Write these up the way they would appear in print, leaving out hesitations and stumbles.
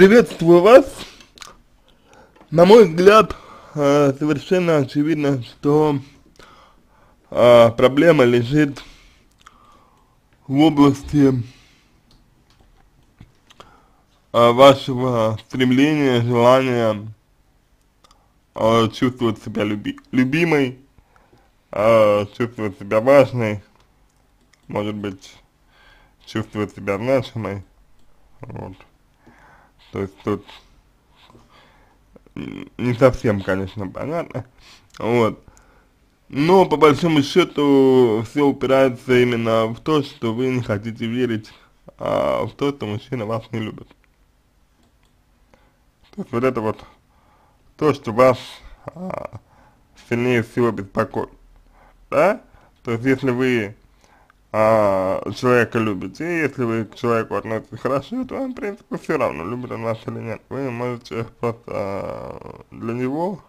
Приветствую вас. На мой взгляд, совершенно очевидно, что проблема лежит в области вашего стремления, желания чувствовать себя любимой, чувствовать себя важной, может быть, чувствовать себя значимой. Вот. То есть тут не совсем, конечно, понятно. Вот. Но по большому счету все упирается именно в то, что вы не хотите верить в то, что мужчина вас не любит. То есть вот это вот то, что вас сильнее всего беспокоит, да? То есть если вы человека любите, и если вы к человеку относитесь хорошо, то вам, в принципе, все равно, любит он вас или нет. Вы можете просто для него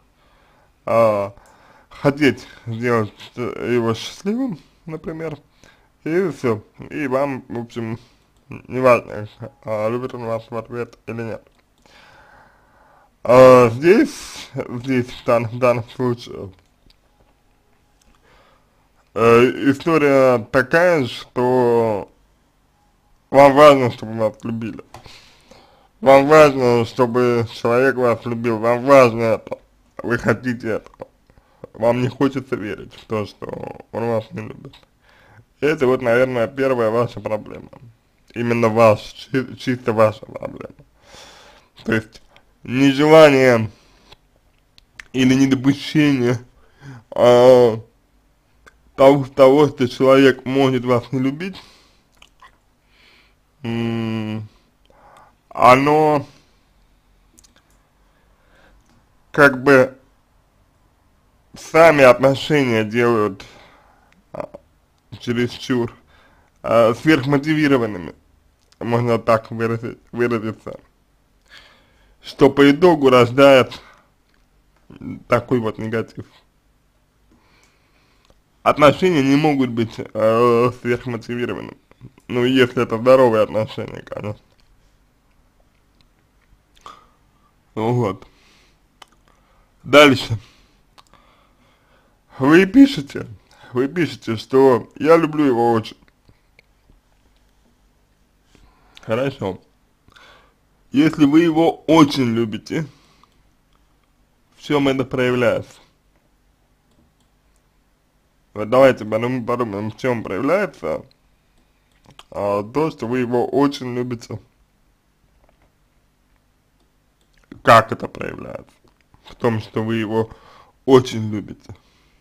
хотеть сделать его счастливым, например, и все. И вам, в общем, не важно, любит он вас в ответ или нет. Здесь в данном случае, история такая, что вам важно, чтобы вас любили. Вам важно, чтобы человек вас любил. Вам важно это. Вы хотите этого. Вам не хочется верить в то, что он вас не любит. Это вот, наверное, первая ваша проблема. Именно чисто ваша проблема. То есть, нежелание или недопущение того, что человек может вас не любить, оно как бы сами отношения делают чересчур сверхмотивированными, можно так выразиться, что по итогу рождает такой вот негатив. Отношения не могут быть сверхмотивированными. Ну, если это здоровые отношения, конечно. Вот. Дальше. Вы пишете, что я люблю его очень. Хорошо. Если вы его очень любите, в чем это проявляется? Вот давайте подумаем, в чем проявляется то, что вы его очень любите. Как это проявляется? В том, что вы его очень любите.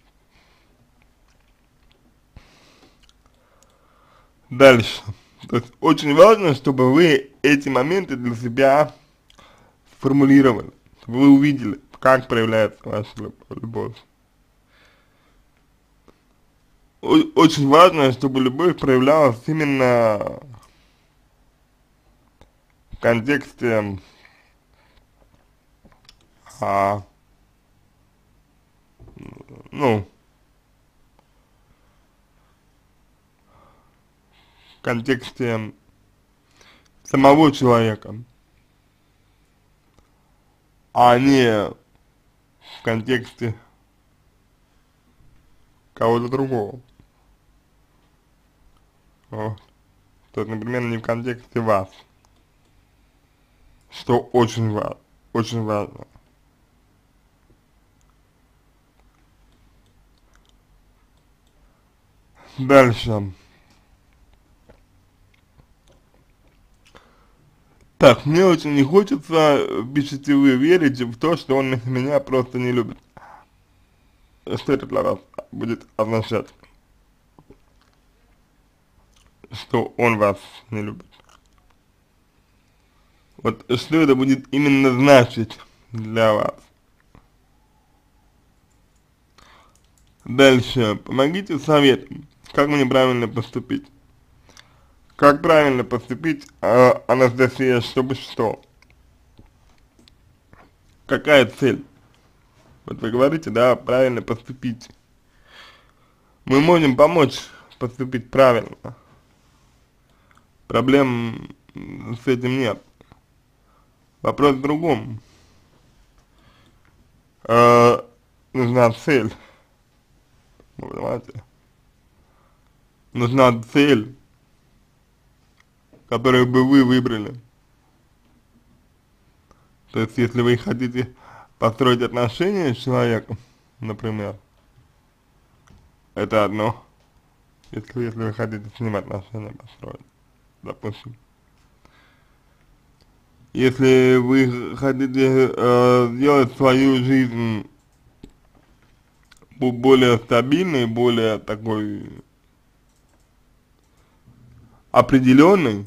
Дальше. То есть очень важно, чтобы вы эти моменты для себя сформулировали, чтобы вы увидели, как проявляется ваша любовь. Очень важно, чтобы любовь проявлялась именно в контексте ну, в контексте самого человека, а не в контексте кого-то другого. Вот. То есть, например, не в контексте вас, что очень важно. Дальше. Так, мне очень не хочется, пишите вы, верить в то, что он меня просто не любит. Что это для вас будет означать? Что он вас не любит. Вот что это будет именно значить для вас. Дальше. Помогите советом, как мне правильно поступить. Как правильно поступить, Анастасия, чтобы что? Какая цель? Вот вы говорите, да, правильно поступить. Мы можем помочь поступить правильно. Проблем с этим нет. Вопрос в другом. Нужна цель, вы понимаете? Нужна цель, которую бы вы выбрали. То есть, если вы хотите построить отношения с человеком, например, это одно. Если вы хотите с ним отношения построить, допустим. Если вы хотите сделать свою жизнь более стабильной, более такой определенной,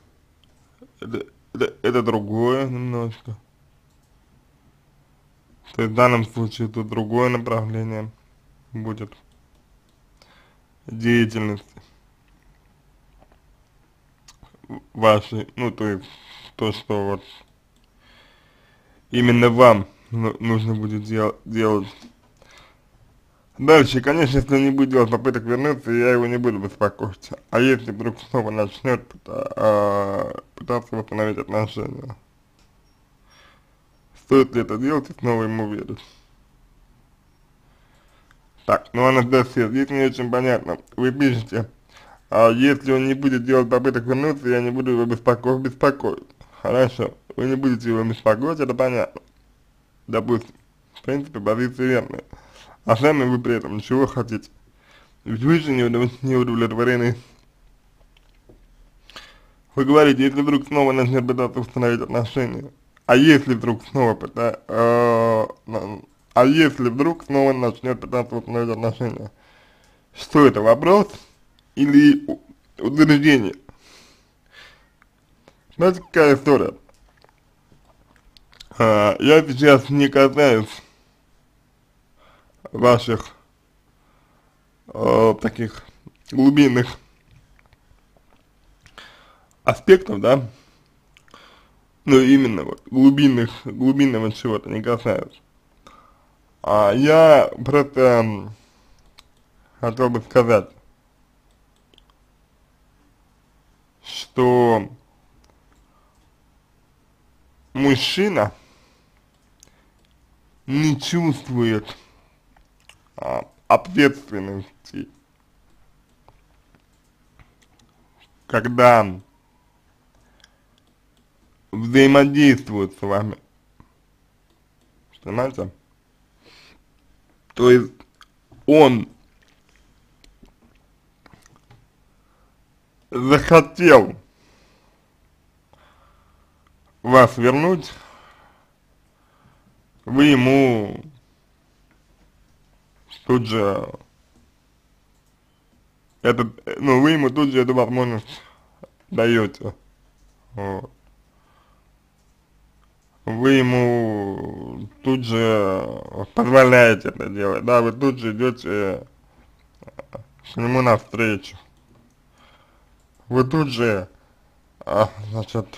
это другое немножко. То есть в данном случае тут другое направление будет деятельности вашей, ну то есть то, что вот именно вам нужно будет делать. Дальше, конечно, если он не будет делать попыток вернуться, я его не буду беспокоить. А если вдруг снова начнет пытаться восстановить отношения, стоит ли это делать и снова ему верить? Так, ну Анастасия, здесь не очень понятно. Вы пишете, если он не будет делать попыток вернуться, я не буду его беспокоить. Хорошо, вы не будете его беспокоить, это понятно. Допустим, в принципе, позиция верная. А сами вы при этом чего хотите? Ведь вы же не удовлетворены. Вы говорите, если вдруг снова начнет пытаться установить отношения, а если вдруг снова если вдруг снова начнет пытаться установить отношения, что это, вопрос или утверждение? Знаете, какая история? Я сейчас не касаюсь ваших таких глубинных аспектов, да, ну именно вот глубинного чего-то не касаюсь. Я просто хотел бы сказать, что мужчина не чувствует ответственности, когда взаимодействует с вами, понимаете? То есть он захотел вас вернуть, вы ему тут же вы ему тут же эту возможность даете. Вот. Вы ему тут же позволяете это делать, да, вы тут же идете к нему навстречу. Вы тут же, значит,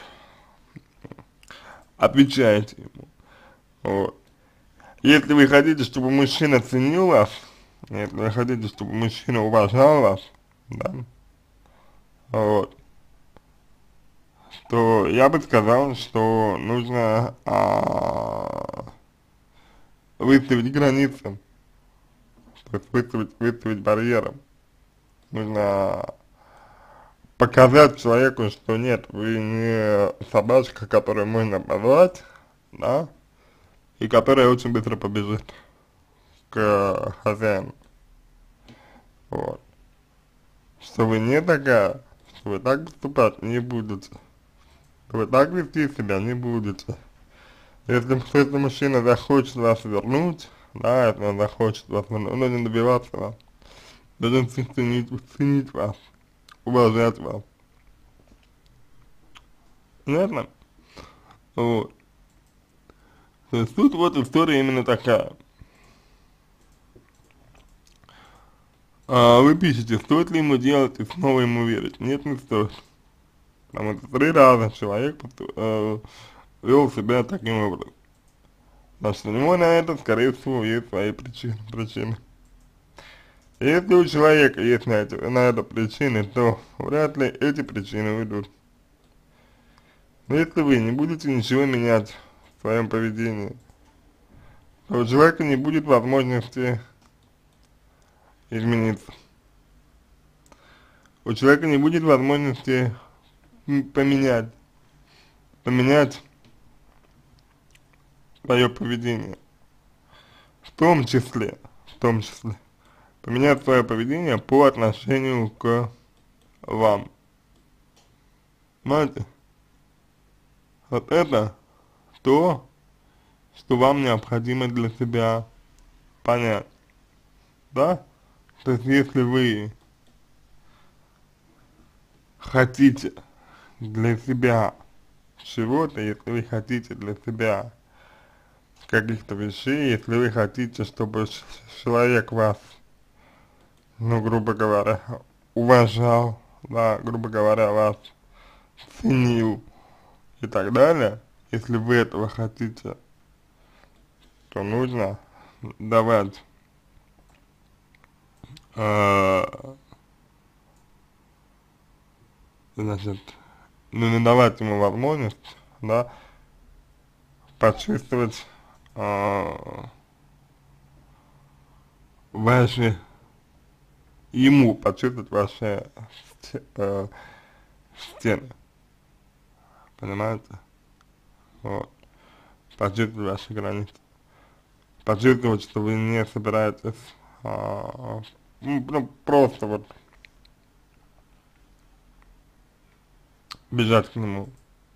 отвечаете ему. Вот. Если вы хотите, чтобы мужчина ценил вас, если вы хотите, чтобы мужчина уважал вас, да, вот, то я бы сказал, что нужно выставить границы, то есть выставить барьеры. Нужно показать человеку, что нет, вы не собачка, которую можно позвать, да, и которая очень быстро побежит к хозяину. Вот. Что вы не такая, что вы так поступать не будете, что вы так вести себя не будете. Если мужчина захочет вас вернуть, да, если он захочет вас вернуть, он должен добиваться вас, должен ценить вас, уважать вас. Понятно? Вот. То есть тут вот история именно такая. Вы пишете, стоит ли ему делать и снова ему верить? Нет, не стоит. Потому что 3 раза человек вел себя таким образом. Значит, у него на это, скорее всего, есть свои причины. Если у человека есть на это причины, то вряд ли эти причины уйдут. Но если вы не будете ничего менять в своем поведении, то у человека не будет возможности измениться. У человека не будет возможности поменять свое поведение. В том числе, поменять свое поведение по отношению к вам. Понимаете? Вот это то, что вам необходимо для себя понять, да? То есть, если вы хотите для себя чего-то, если вы хотите для себя каких-то вещей, если вы хотите, чтобы человек вас, ну, грубо говоря, уважал, да, грубо говоря, вас ценил и так далее, если вы этого хотите, то нужно давать, значит, ну, не давать ему возможность, да, почувствовать ваши, ему почувствовать ваши стены, понимаете? Вот. Почувствовать ваши границы. Почувствовать, что вы не собираетесь ну, просто вот бежать к нему.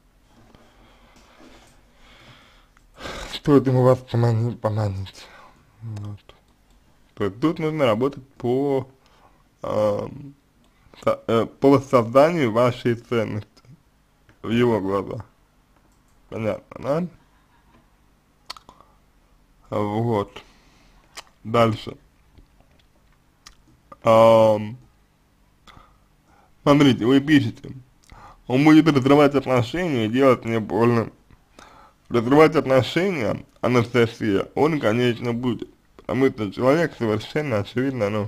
Стоит ему вас поманить. Вот. То есть тут нужно работать по созданию вашей ценности в его глазах. Понятно, да? Вот. Дальше. Смотрите, вы пишете: он будет разрывать отношения и делать мне больно. Разрывать отношения, Анастасия, он, конечно, будет. Потому что человек совершенно очевидно, ну,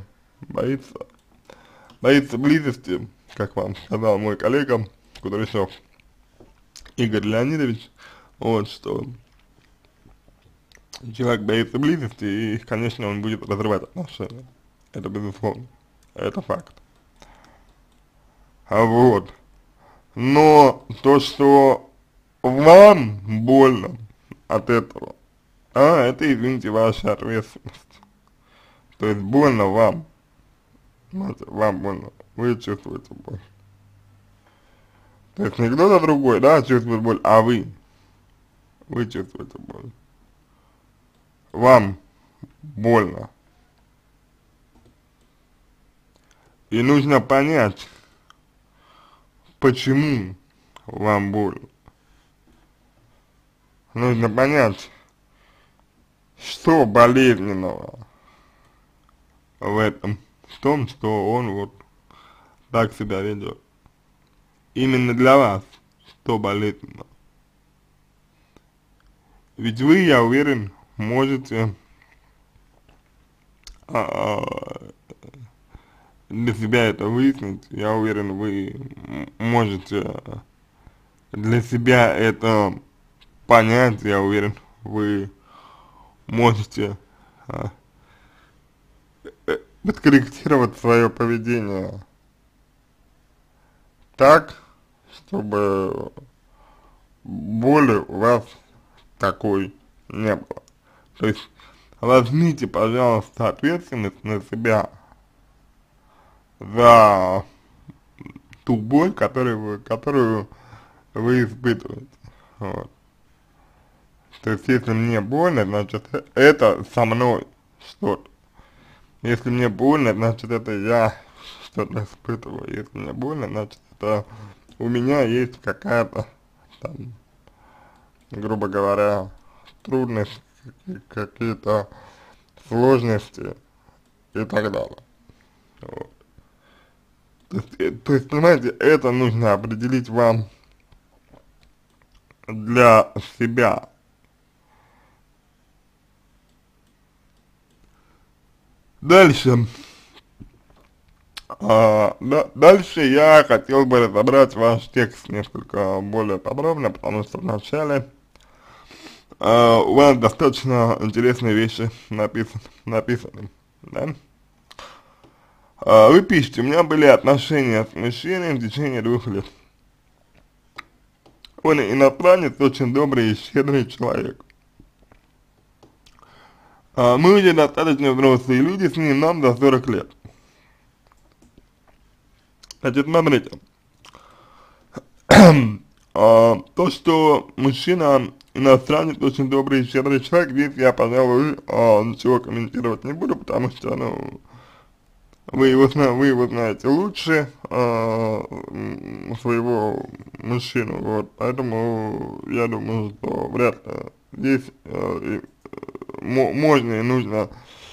боится близости, как вам сказал мой коллега Кудряшов Игорь Леонидович, вот, что человек боится близости, и, конечно, он будет разрывать отношения. Это безусловно, это факт. Вот. Но то, что вам больно от этого, это, извините, ваша ответственность. То есть больно вам, вам больно, вы чувствуете боль. То есть не кто-то другой, да, чувствует боль, а вы чувствуете боль. Вам больно. И нужно понять, почему вам больно. Нужно понять, что болезненного в этом, в том, что он вот так себя ведет. Именно для вас, что болезненно. Ведь вы, я уверен, можете для себя это выяснить. Я уверен, вы можете для себя это понять. Я уверен, вы можете подкорректировать свое поведение так, чтобы боли у вас такой не было. То есть возьмите, пожалуйста, ответственность на себя за ту боль, которую вы испытываете. Вот. То есть если мне больно, значит это со мной что-то. Если мне больно, значит это я что-то испытываю. Если мне больно, значит это у меня есть какая-то там, грубо говоря, трудности, какие-то сложности и так далее. Вот. То есть, понимаете, это нужно определить вам для себя. Дальше. Дальше я хотел бы разобрать ваш текст несколько более подробно, потому что вначале у вас достаточно интересные вещи написаны, да? Вы пишете: у меня были отношения с мужчиной в течение 2 лет. Он иностранец, очень добрый и щедрый человек. Мы уже достаточно взрослые люди, с ним нам за 40 лет. Значит, смотрите, то, что мужчина иностранец, очень добрый и щедрый человек, здесь я, пожалуй, ничего комментировать не буду, потому что, ну, вы его знаете лучше, своего мужчину, вот, поэтому я думаю, что вряд ли здесь можно и нужно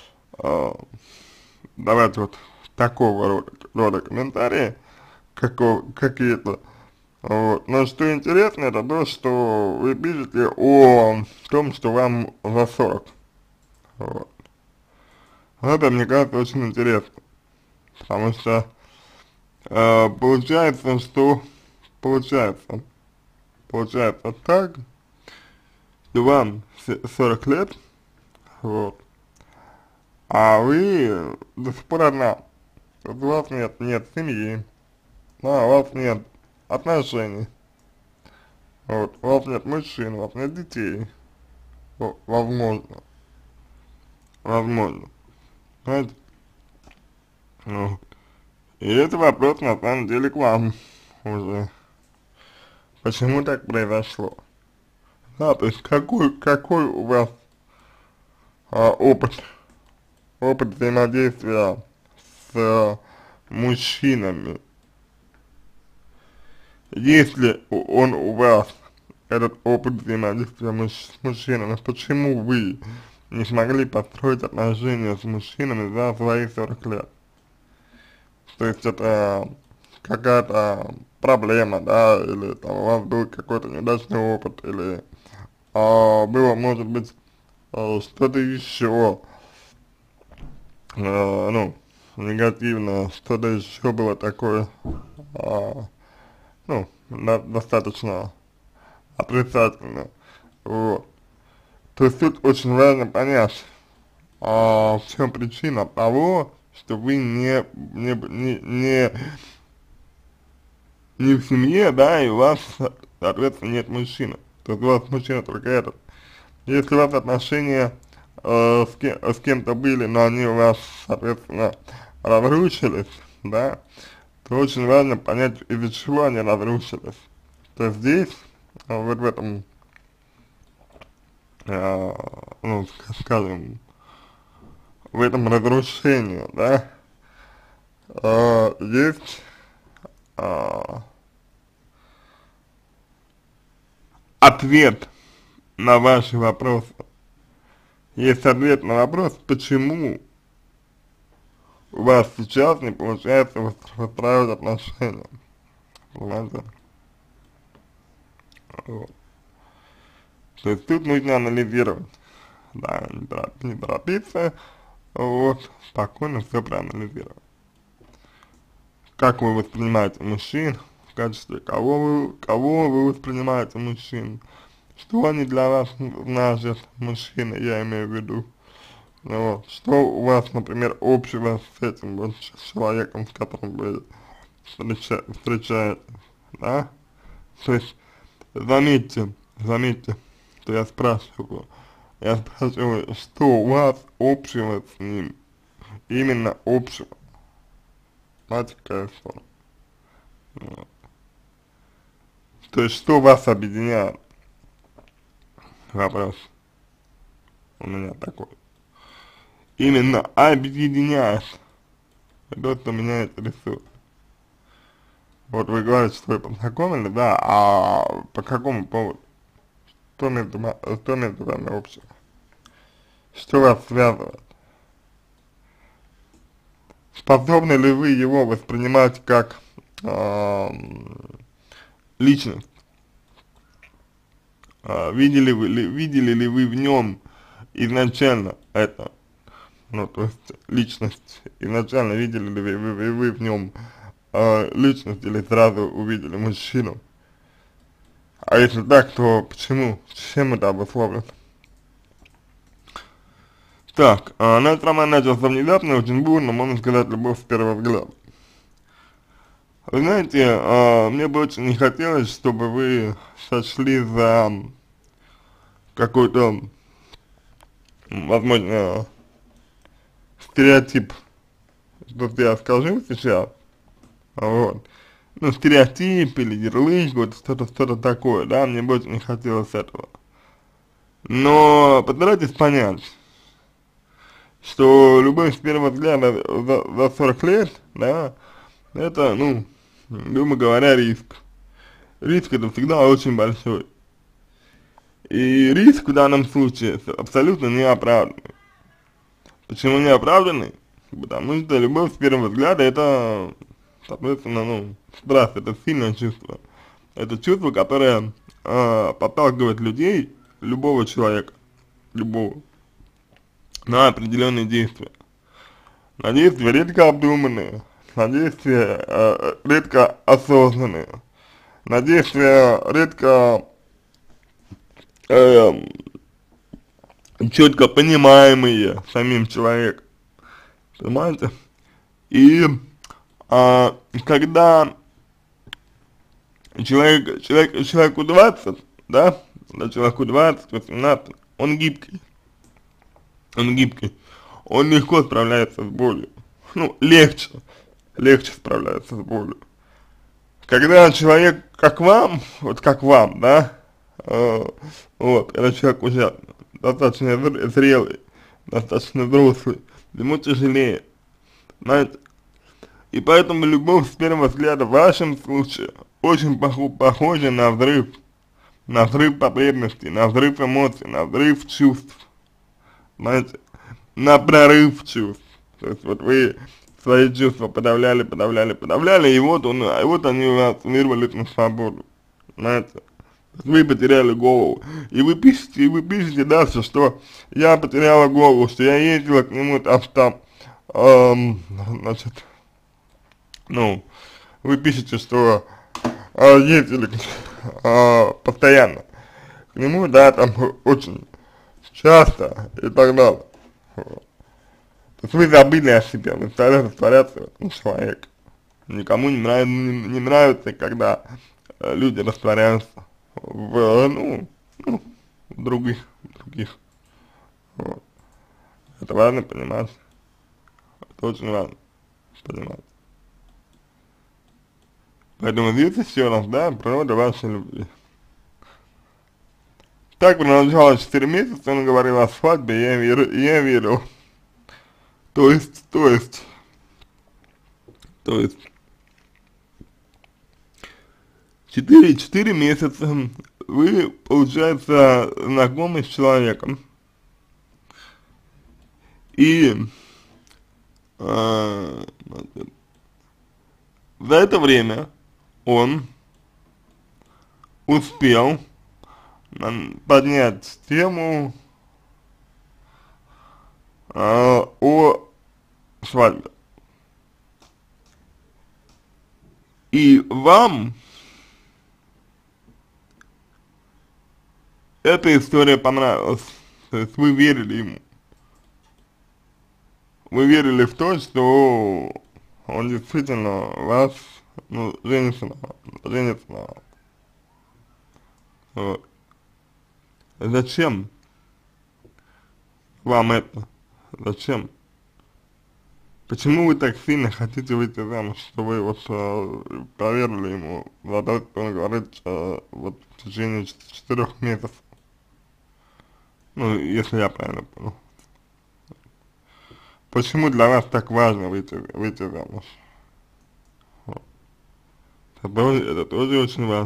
давать вот такого рода комментарии, какие-то. Вот. Но что интересно, это то, что вы пишете о том, что вам за 40. Вот. Это, мне кажется, очень интересно, потому что получается, что получается так, что вам 40 лет, вот, а вы до сих пор одна. Вот у вас нет семьи, да, у вас нет отношений, вот, у вас нет мужчин, у вас нет детей, вот, возможно, знаете, вот. И это вопрос, на самом деле, к вам уже, почему так произошло, да, то есть какой у вас опыт взаимодействия с мужчинами, если он у вас, этот опыт взаимодействия с мужчинами, почему вы не смогли построить отношения с мужчинами за свои 40 лет? То есть это какая-то проблема, да, или там у вас был какой-то неудачный опыт, или было, может быть, что-то еще, ну, негативное, что-то еще было такое, ну, достаточно отрицательно, вот. То есть тут очень важно понять, в чем причина того, что вы не в семье, да, и у вас, соответственно, нет мужчины. То есть у вас мужчина только этот. Если у вас отношения с кем-то были, но они у вас, соответственно, разрушились, да, то очень важно понять, из-за чего они разрушились. То есть здесь, вот в этом, ну, скажем, в этом разрушении, да, есть ответ на ваши вопросы. Есть ответ на вопрос, почему у вас сейчас не получается выстраивать отношения. Понимаете? Вот. То есть тут нужно анализировать. Да, не торопиться, вот, спокойно все проанализировать. Как вы воспринимаете мужчин, в качестве кого вы воспринимаете мужчин, что они для вас значат, мужчины, я имею в виду. Вот. Что у вас, например, общего с этим вот человеком, с которым вы встречаетесь, да? То есть, заметьте, что я спрашиваю, что у вас общего с ним, именно общего, знаете, какая форма? Вот. То есть, что вас объединяет? Вопрос у меня такой. Именно объединяет. Это, что меня интересует. Вот вы говорите, что вы познакомились, да, а по какому поводу? Что между вами общего? Что вас связывает? Способны ли вы его воспринимать как личность? Видели ли вы в нем изначально это? ну, то есть личность, изначально видели ли вы в нем личность или сразу увидели мужчину? А если так, то почему? Чем это обусловлено? Так, наш роман начался внезапно, очень бурно, можно сказать, любовь с первого взгляда. Вы знаете, мне бы очень не хотелось, чтобы вы сошли за какой-то, возможно, стереотип, что я скажу сейчас, вот. Ну, стереотип или ярлык, вот что-то такое, да, мне бы очень не хотелось этого. Но постарайтесь понять, что любовь с первого взгляда за 40 лет, да, это, ну, грубо говоря, риск. Риск это всегда очень большой. И риск в данном случае абсолютно не оправданный. Почему не оправданный? Потому что любовь с первого взгляда это, соответственно, ну, страсть, это сильное чувство. Это чувство, которое подталкивает людей, любого человека, любого, на определенные действия. На действия редко обдуманные, на действия редко осознанные, на действия редко э, четко понимаемые самим человеком, понимаете? И когда человеку 20, да, когда человеку 20, 18, он гибкий, он легко справляется с болью, ну, легче справляется с болью. Когда человек как вам, да, вот, когда человек уже достаточно зрелый, достаточно взрослый, ему тяжелее, знаете. И поэтому любовь с первого взгляда в вашем случае очень похожа на взрыв потребностей, на взрыв эмоций, на взрыв чувств, знаете, на прорыв чувств. То есть вот вы свои чувства подавляли, и вот они у вас вырвались на свободу, знаете. Вы потеряли голову, и вы пишете дальше, что я потеряла голову, что я ездила к нему там, значит, ну, вы пишете, что ездили постоянно к нему, да, там очень часто и так далее. Вот. То есть вы забыли о себе, вы стали растворяться в этом человеке. Никому не нравится, когда люди растворяются ну, в других. Вот. Это важно понимать. Это очень важно понимать. Поэтому здесь еще раз, да, природа вашей любви. Так продолжалось 4 месяца, он говорил о свадьбе, я верил. То есть, 4 месяца вы, получается, знакомы с человеком. И за это время он успел поднять тему о свадьбе. И вам эта история понравилась. То есть вы верили ему. Вы верили в то, что он действительно вас, ну, женится на вас. Вот. Зачем вам это? Зачем? Почему вы так сильно хотите выйти замуж, что вы вот поверили ему за то, что он говорит вот в течение 4 месяцев? Ну, если я правильно понял. Почему для вас так важно выйти замуж? Вот. Это тоже очень важно.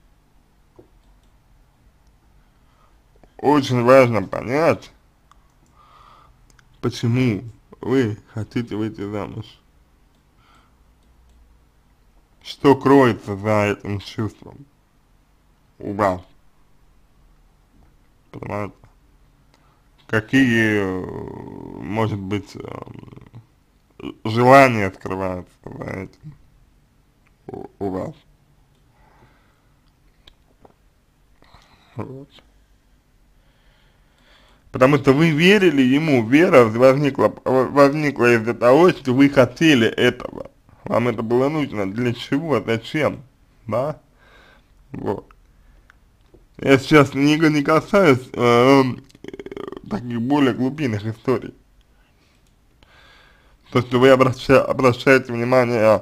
Очень важно понять, почему вы хотите выйти замуж. Что кроется за этим чувством у вас? Понимаете? какие, может быть, желания скрываются за этим у вас. Вот. Потому что вы верили ему, вера возникла из-за того, что вы хотели этого. Вам это было нужно. Для чего? Зачем? Да? Вот. Я сейчас не касаюсь таких более глубинных историй. То, что вы обращаете внимание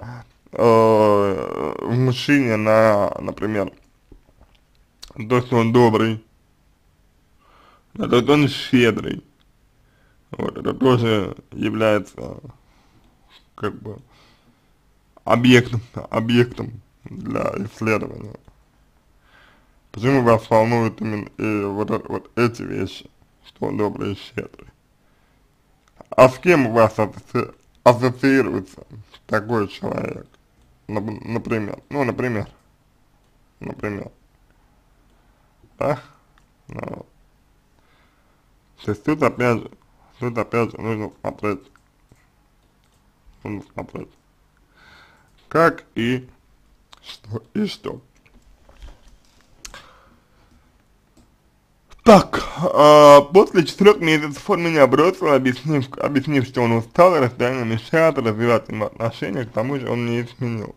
в мужчине на, например, то, что он добрый, на то, что он щедрый. Вот, это тоже является как бы объектом для исследования. Почему вас волнуют именно вот эти вещи, что он добрый и щедрый? А с кем у вас ассоциируется такой человек? Например, да? Ну, то есть тут опять же нужно смотреть, как и что. Так, после 4 месяцев он меня бросил, объяснив, что он устал, расстояние мешает развивать ему отношения, к тому же он не изменил.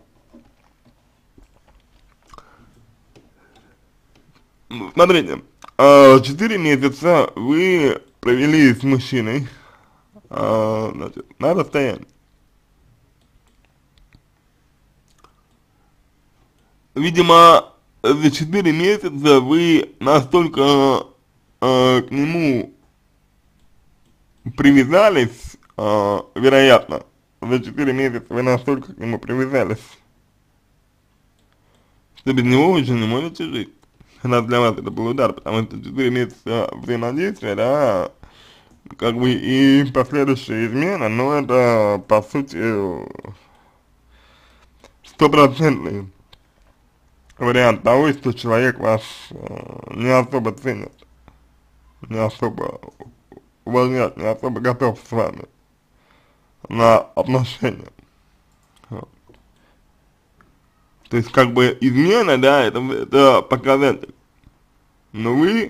Смотрите, 4 месяца вы провели с мужчиной, значит, на расстоянии. Видимо, за 4 месяца вы настолько к нему привязались, вероятно, за 4 месяца вы настолько к нему привязались, что без него уже не можете жить. Раз для вас это был удар, потому что 4 месяца взаимодействия, да, как бы и последующая измена, но это, по сути, стопроцентный вариант того, что человек вас не особо ценит, не особо уважает, не особо готов с вами на отношения. Вот. То есть, как бы, измена, да, это показатель. Но вы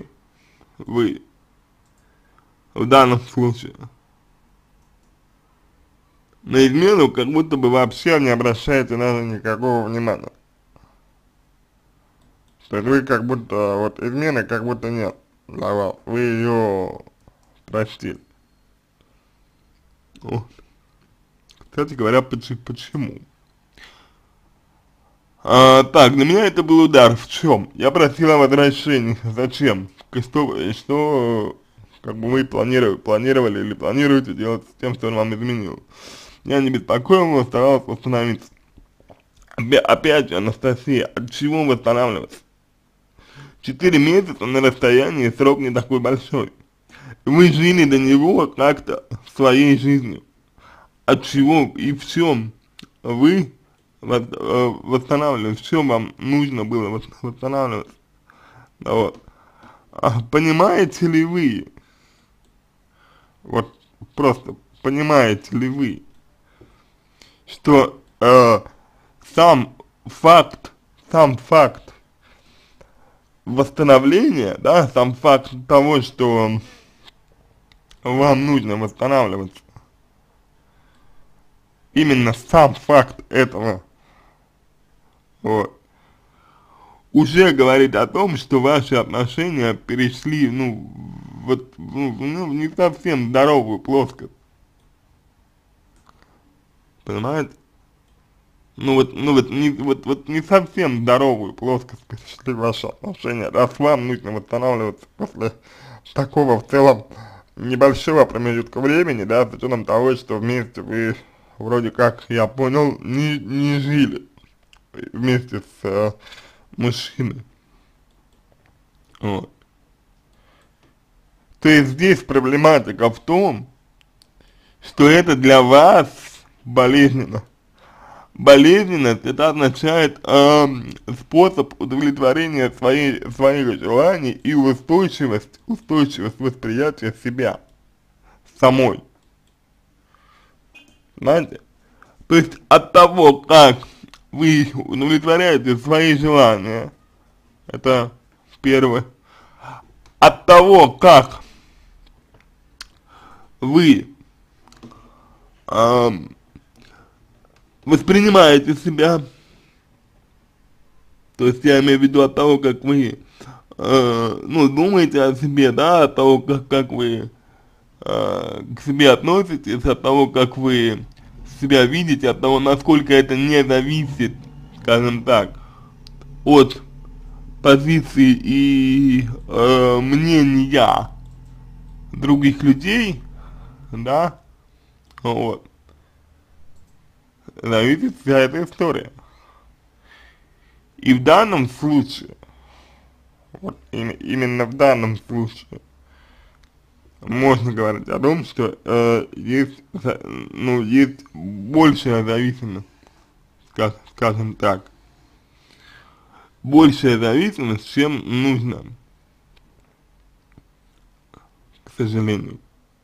в данном случае на измену как будто бы вообще не обращаете даже никакого внимания. То есть вы как будто, вот измены как будто нет для вас, вы ее простили. Вот. Кстати говоря, почему? Так, для меня это был удар. В чем? Я просил о возвращении. Зачем? Что как бы вы планировали или планируете делать с тем, что он вам изменил? Я не беспокоил его, старался восстановиться. Опять же, Анастасия, от чего восстанавливаться? 4 месяца на расстоянии, срок не такой большой. Вы жили до него как-то своей жизнью. От чего и в чем вы восстанавливались, в чем вам нужно было восстанавливаться? Вот. Понимаете ли вы, вот просто понимаете ли вы, что сам факт восстановления, да, сам факт того, что вам нужно восстанавливаться, именно сам факт этого, вот, уже говорит о том, что ваши отношения перешли, в не совсем здоровую плоскость. Понимаете? Не совсем здоровую плоскость перешли ваши отношения, раз вам нужно восстанавливаться после такого в целом небольшого промежутка времени, да, с учетом того, что вместе вы, вроде как, я понял, не жили вместе с мужчиной. Вот. То есть здесь проблематика в том, что это для вас болезненно. Болезненность — это означает способ удовлетворения своих желаний и устойчивость восприятия себя самой, знаете? То есть от того, как вы удовлетворяете свои желания, это первое, от того, как вы воспринимаете себя, то есть я имею в виду от того, как вы, ну, думаете о себе, да, от того, как вы к себе относитесь, от того, как вы себя видите, от того, насколько это не зависит, скажем так, от позиции и мнения других людей, да, вот, зависит вся эта история. И в данном случае, вот именно в данном случае, можно говорить о том, что есть, ну, есть большая зависимость, скажем так, большая зависимость, чем нужно, к сожалению.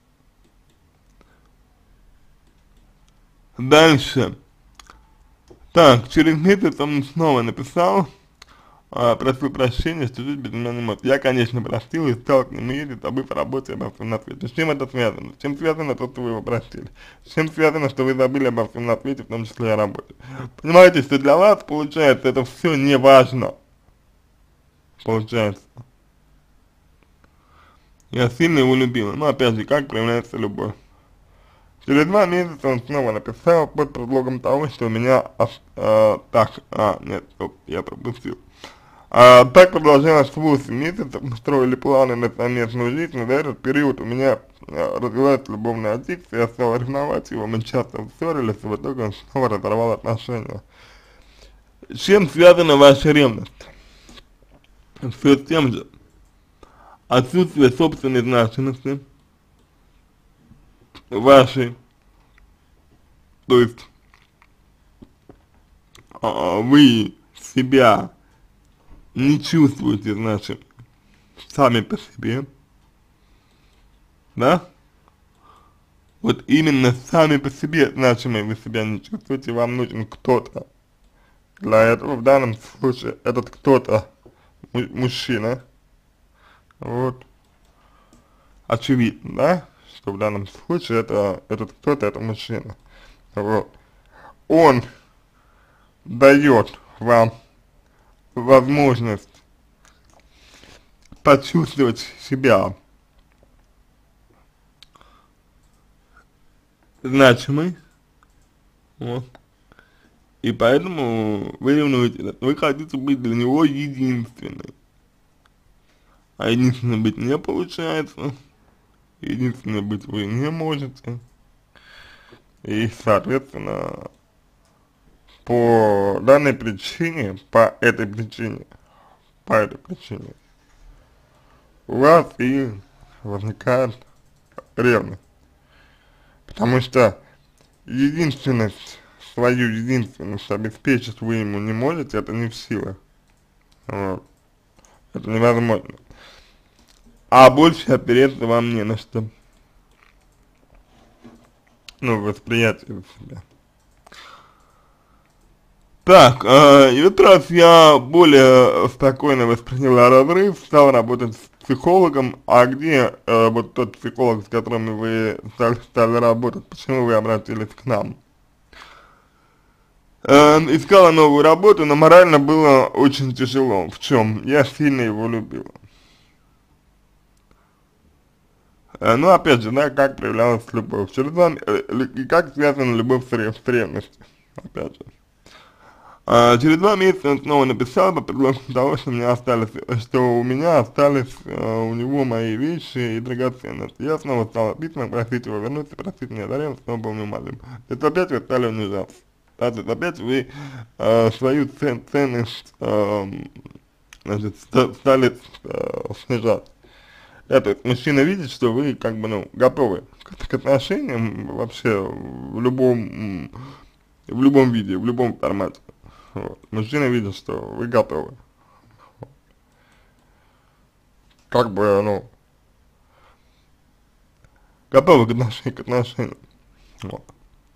Дальше. Так, через месяц он снова написал, просил прощения, что жить без меня не может. Я, конечно, простил и стал к нему ездить, забыв о работе обо всем на свете. С чем это связано? С чем связано то, что вы его простили? С чем связано, что вы забыли обо всем на свете, в том числе и о работе? Понимаете, что для вас, получается, это все не важно. Получается. Я сильно его любила. Но опять же, как проявляется любовь? Через 2 месяца он снова написал под предлогом того, что у меня нет, стоп, я пропустил. Так продолжалось 8 месяцев, мы строили планы на совместную жизнь, и за этот период у меня развилась любовная аддикция, я стал ревновать его, мы часто ссорились, и в итоге он снова разорвал отношения. С чем связана ваша ревность? Все с тем же. Отсутствие собственной значимости вашей, то есть вы себя не чувствуете, значит, сами по себе, да? Вот именно сами по себе значимые вы себя не чувствуете, вам нужен кто-то. Для этого в данном случае этот кто-то мужчина, вот, очевидно, да, что в данном случае этот кто-то, это мужчина, вот. Он дает вам возможность почувствовать себя значимой, вот, и поэтому вы ревнуете, вы хотите быть для него единственной, а единственной быть не получается, единственной быть вы не можете, и, соответственно, по данной причине, по этой причине, у вас и возникает ревность. Потому что свою единственность обеспечить вы ему не можете, это не в силах. Вот. Это невозможно. А больше опереться вам не на что. Ну, восприятие себя. Так, и в этот раз я более спокойно восприняла разрыв, стал работать с психологом, а где вот тот психолог, с которым вы стали работать, почему вы обратились к нам? Искала новую работу, но морально было очень тяжело. В чем? Я сильно его любила. Ну, опять же, да, как проявлялась любовь. И как связана любовь с ревностью, опять же. Через 2 месяца он снова написал по предлогу того, что у меня остались у него мои вещи и драгоценности. Я снова стал письма, просить его вернуться, просить меня за ревность, снова был неумолим. То есть опять вы стали унижаться. То есть опять вы свою ценность, значит, стали снижать. То есть мужчина видит, что вы как бы, ну, готовы к отношениям вообще в любом в любом виде, в любом формате. Вот. Мужчина видит, что вы готовы. Как бы, ну, готовы к отношениям. Вот.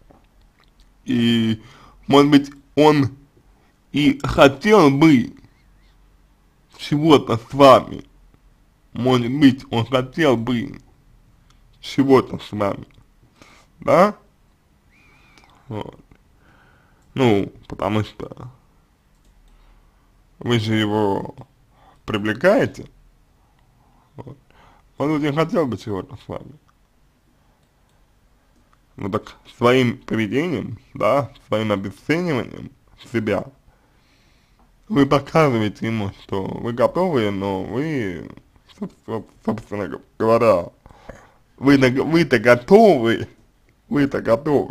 И, может быть, он и хотел бы чего-то с вами. Может быть, он хотел бы чего-то с вами. Да? Вот. Ну, потому что вы же его привлекаете. Вот. Он очень хотел бы чего-то с вами. Ну так своим поведением, да, своим обесцениванием себя, вы показываете ему, что вы готовы, но вы, собственно говоря, вы-то готовы, вы-то готовы.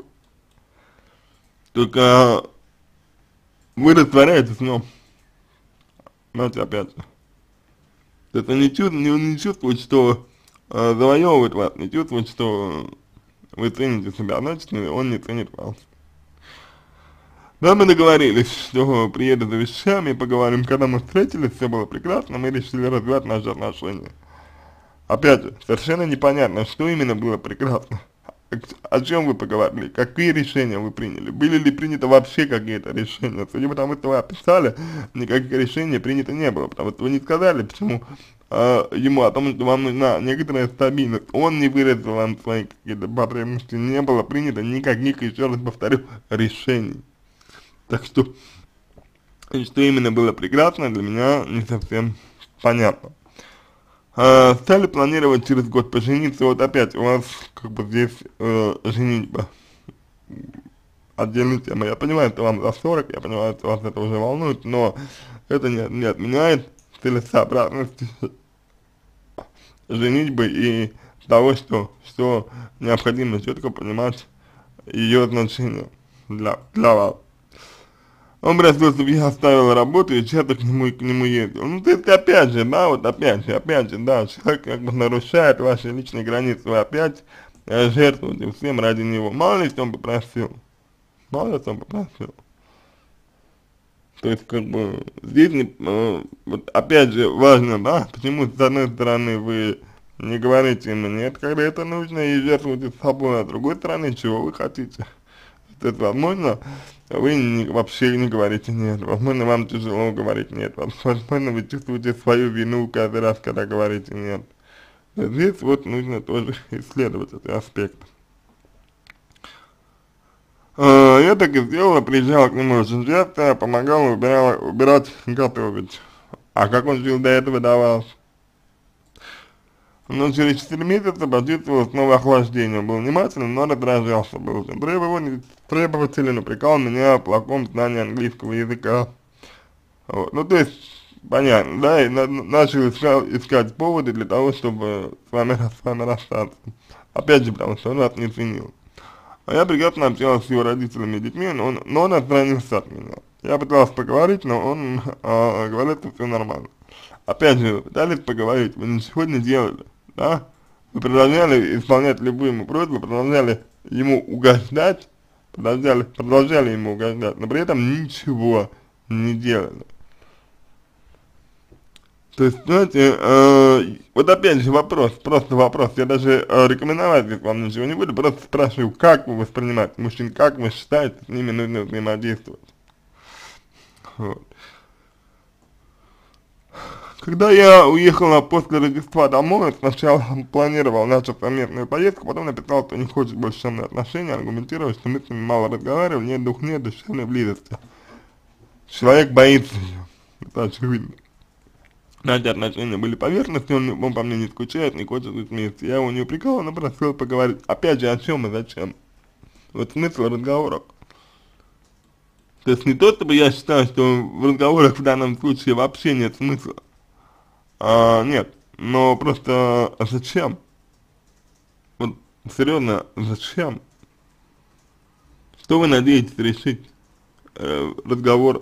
Только вы растворяетесь в нем. Знаете, опять же. То есть он не чувствует, что завоевывает вас, не чувствует, что вы цените себя, значит, он не ценит вас. Да, мы договорились, что приеду за вещами, поговорим. Когда мы встретились, все было прекрасно, мы решили развивать наши отношения. Опять же, совершенно непонятно, что именно было прекрасно. О чем вы поговорили, какие решения вы приняли, были ли приняты вообще какие-то решения. Судя по тому, что вы описали, никаких решений принято не было, потому что вы не сказали, почему ему о том, что вам нужна некоторая стабильность. Он не выразил вам свои какие-то потребности, не было принято никаких, еще раз повторю, решений. Так что именно было прекрасно, для меня не совсем понятно. Стали планировать через год пожениться, вот опять у вас как бы здесь женитьба, отдельная тема. Я понимаю, что вам за 40, я понимаю, что вас это уже волнует, но это не отменяет целесообразности женитьбы и того, что необходимо четко понимать ее значение для вас. Он просил, чтобы я оставил работу и часто к нему ездил. Ну, то есть, опять же, да, вот опять же, да, человек как бы нарушает ваши личные границы, вы опять жертвуете всем ради него. Мало ли, что он попросил. Мало ли, что он попросил. То есть, как бы, здесь, вот опять же, важно, да, почему, с одной стороны, вы не говорите ему нет, когда это нужно, и жертвуете собой, а с другой стороны, чего вы хотите. То есть, возможно, вы вообще не говорите нет, возможно, вам тяжело говорить нет, возможно, вы чувствуете свою вину каждый раз, когда говорите нет. Здесь вот нужно тоже исследовать этот аспект. Я так и сделала, приезжала к нему очень часто, помогала, убирать, готовить. А как он жил до этого, до вас? Но через 4 месяца почувствовал снова охлаждение. Он был внимательным, но раздражался. Был очень требователен, упрекал меня в плохом знании английского языка. Вот. Ну, то есть, понятно, да, и начал искать поводы для того, чтобы с вами расстаться. Опять же, потому что он вас не ценил. А я прекрасно общалась с его родителями и детьми, но он отстранился от меня. Я пыталась поговорить, но он говорит, что все нормально. Опять же, вы пытались поговорить, вы ничего не делали, да? Вы продолжали исполнять любые ему просьбы, продолжали ему угождать, продолжали ему угождать, но при этом ничего не делали. То есть, знаете, вот опять же вопрос, просто вопрос, я даже рекомендовать здесь вам ничего не буду, просто спрашиваю, как вы воспринимаете мужчин, как вы считаете, с ними нужно взаимодействовать. Вот. Когда я уехала после Рождества домой, сначала планировал нашу совместную поездку, потом написал, что не хочет больше со мной отношений, аргументировал, что мы с ним мало разговаривали, нет дух, нет душевной близости. Человек боится ее, это очевидно. Наши отношения были поверхностные, он по мне не скучает, не хочет быть вместе. Я его не упрекал, но просил поговорить. Опять же, о чем и зачем? Вот смысл разговоров. То есть не то, чтобы я считаю, что в разговорах в данном случае вообще нет смысла. Нет, но просто зачем? Вот серьезно, зачем? Что вы надеетесь решить разговор?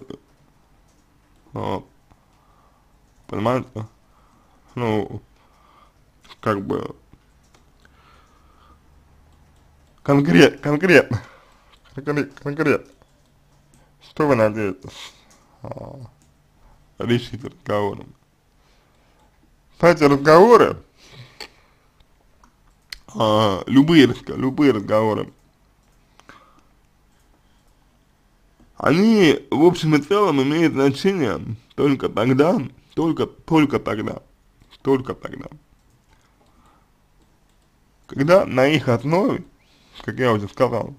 Понимаете? Ну, как бы конкретно. Что вы надеетесь а, решить разговором? Кстати, разговоры, любые разговоры, они в общем и целом имеют значение только тогда, только тогда, когда на их основе, как я уже сказал,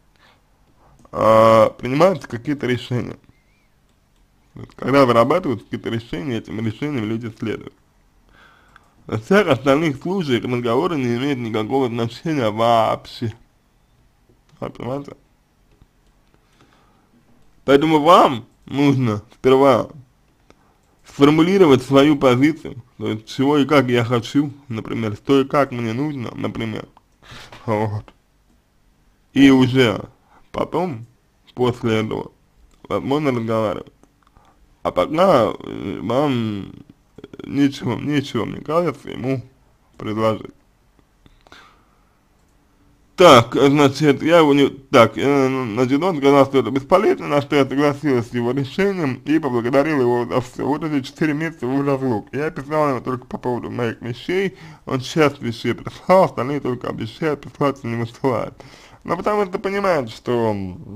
принимаются какие-то решения. Вот, когда вырабатываются какие-то решения, этим решениям люди следуют. Во всех остальных случаях разговоры не имеют никакого значения вообще. Вы понимаете? Поэтому вам нужно сперва сформулировать свою позицию, то есть чего и как я хочу, например, что и как мне нужно, например, вот. И уже потом, после этого, возможно разговаривать. А пока вам нечего, мне кажется, ему предложить. Так, значит, я его не... Так, значит, он сказал, что это бесполезно, на что я согласилась с его решением и поблагодарил его за все. Вот эти 4 месяца в разлук. Я писал ему только по поводу моих вещей, он часть вещей прислал, остальные только обещает, прислать не высылает. Но потому что понимает, что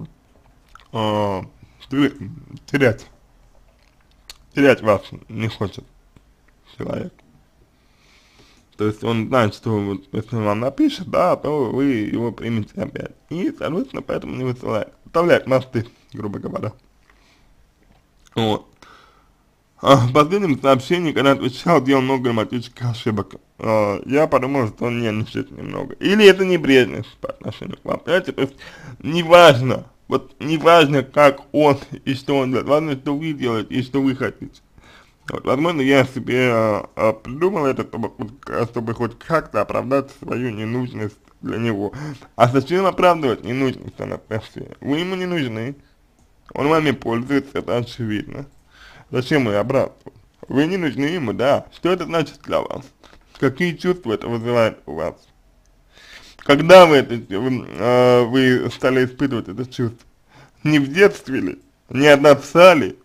терять вас не хочет человек. То есть он знает, что вот, если он вам напишет, да, то вы его примете опять. И, соответственно, поэтому не высылает. Оставляет мосты, грубо говоря. Вот. В последнем сообщении, когда отвечал, делал много грамматических ошибок. Я подумал, что он нервничает немного. Или это небрежность по отношению к вам. Понимаете, то есть неважно, вот неважно, как он и что он делает, важно, что вы делаете и что вы хотите. Вот, возможно, я себе придумал это, чтобы хоть как-то оправдать свою ненужность для него. А зачем оправдывать ненужность Анастасии? Вы ему не нужны, он вами пользуется, это очевидно. Зачем вы обратно? Вы не нужны ему, да. Что это значит для вас? Какие чувства это вызывает у вас? Когда вы стали испытывать это чувство? Не в детстве ли? Не от отца ли?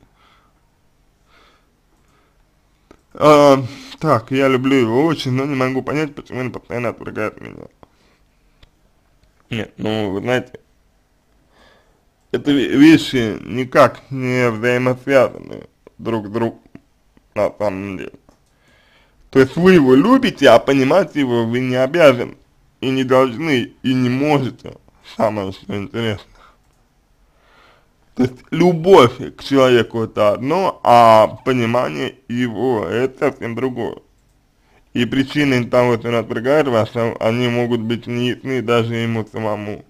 Так, я люблю его очень, но не могу понять, почему он постоянно отвергает меня. Нет, ну, вы знаете, это вещи никак не взаимосвязаны друг с другом, на самом деле. То есть вы его любите, а понимать его вы не обязаны, и не должны, и не можете, самое что интересно. То есть любовь к человеку это одно, а понимание его это совсем другое. И причины того, что он отвергает вас, они могут быть неясны даже ему самому.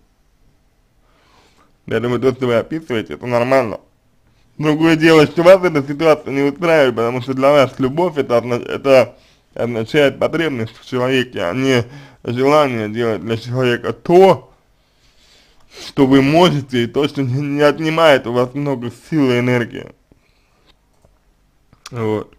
Я думаю, то, что вы описываете, это нормально. Другое дело, что вас эта ситуация не устраивает, потому что для вас любовь это означает потребность в человеке, а не желание делать для человека то, что вы можете, и то, что не отнимает у вас много сил и энергии. Вот.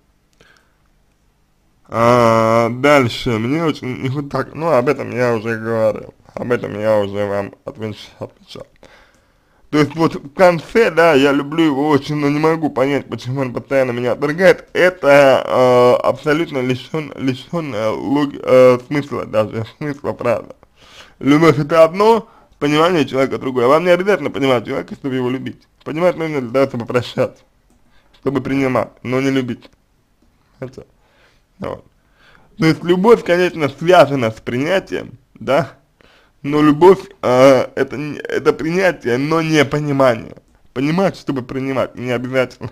Дальше, мне очень не хватает, ну, об этом я уже говорил, об этом я уже вам отвечал. То есть вот в конце, да, я люблю его очень, но не могу понять, почему он постоянно меня отвергает, это абсолютно лишен смысла даже, смысла фразы. Любовь это одно, понимание человека другое. Вам не обязательно понимать человека, чтобы его любить. Понимать нужно для того, чтобы прощаться, чтобы принимать, но не любить. Это, вот. То есть любовь, конечно, связана с принятием, да, но любовь это принятие, но не понимание. Понимать, чтобы принимать, не обязательно.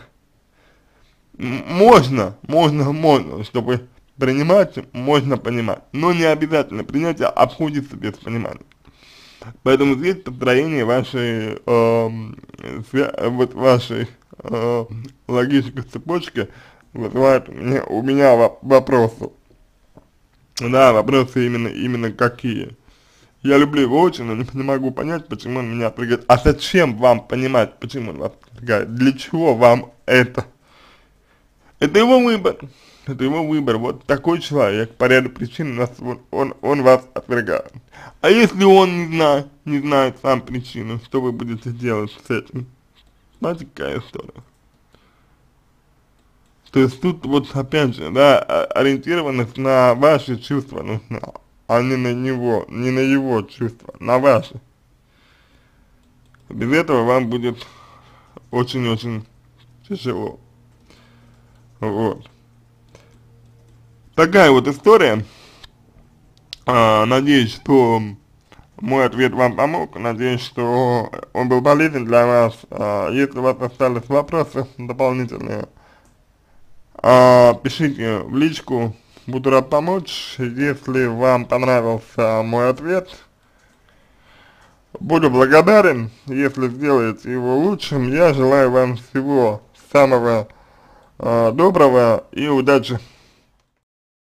Можно, чтобы принимать, можно понимать, но не обязательно. Принятие обходится без понимания. Поэтому здесь построение вашей, вот вашей логической цепочки вызывает у меня вопросы. Да, вопросы именно какие. Я люблю его очень, но не могу понять, почему он меня отвергает. А зачем вам понимать, почему он вас отвергает? Для чего вам это? Это его выбор. Это его выбор. Вот такой человек по ряду причин он вас отвергает. А если он не знает сам причину, что вы будете делать с этим? Знаете, какая история? То есть тут вот опять же, да, ориентированность на ваши чувства нужна, а не на него, не на его чувства, на ваши. Без этого вам будет очень-очень тяжело. Вот. Такая вот история. Надеюсь, что мой ответ вам помог. Надеюсь, что он был полезен для вас. Если у вас остались вопросы дополнительные, пишите в личку. Буду рад помочь. Если вам понравился мой ответ, буду благодарен, если сделаете его лучшим. Я желаю вам всего самого доброго и удачи.